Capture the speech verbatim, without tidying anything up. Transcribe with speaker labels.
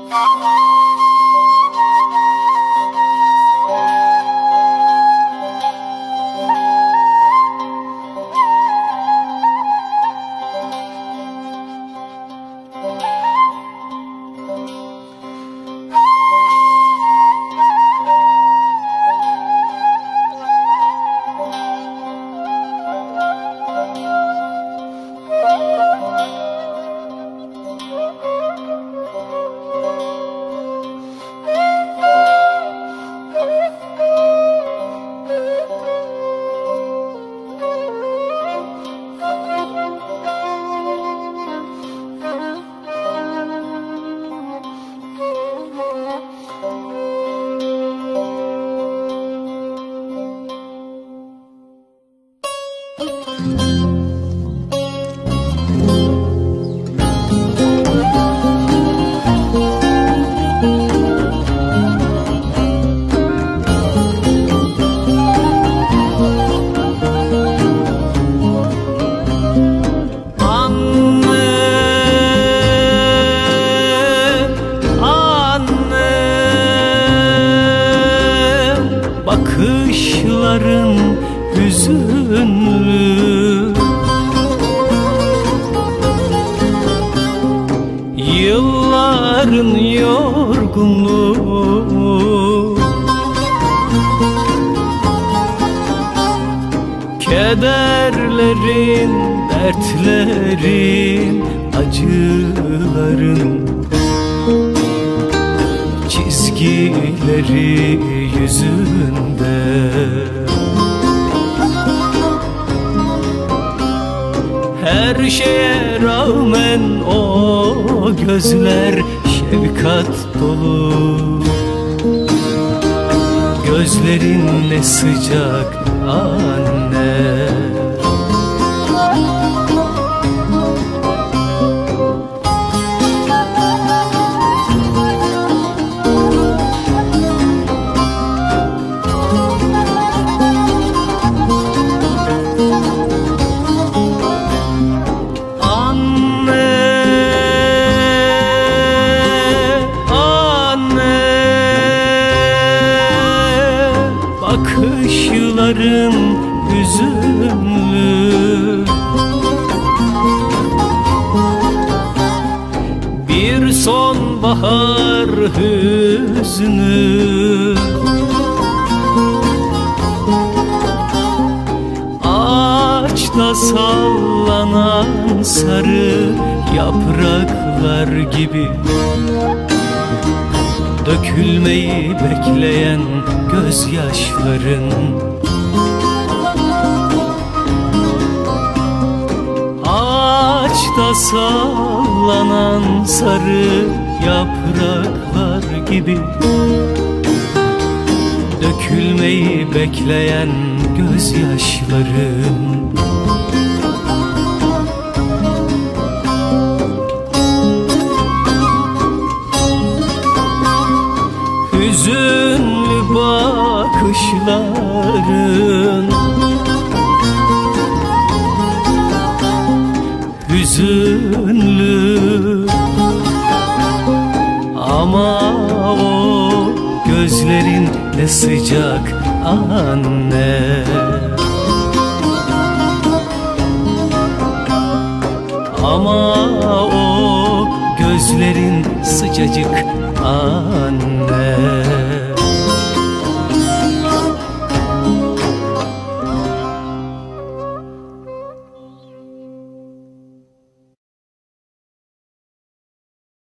Speaker 1: Bakışların hüzünlü, yılların yorgunluğu, kederlerin, dertlerin, acıların çizgileri yüzünde. Her şeye rağmen o gözler şefkat dolu. Gözlerin ne sıcak anne. Bakışların hüzünlü, bir sonbahar hüznü, ağaçta sallanan sarı yapraklar gibi, dökülmeyi bekleyen gözyaşların. Ağaçta sallanan sarı yapraklar gibi, dökülmeyi bekleyen gözyaşların. Hüzünlü bakışların, hüzünlü, ama o gözlerin ne sıcak anne. Ama o gözlerin sıcacık anne.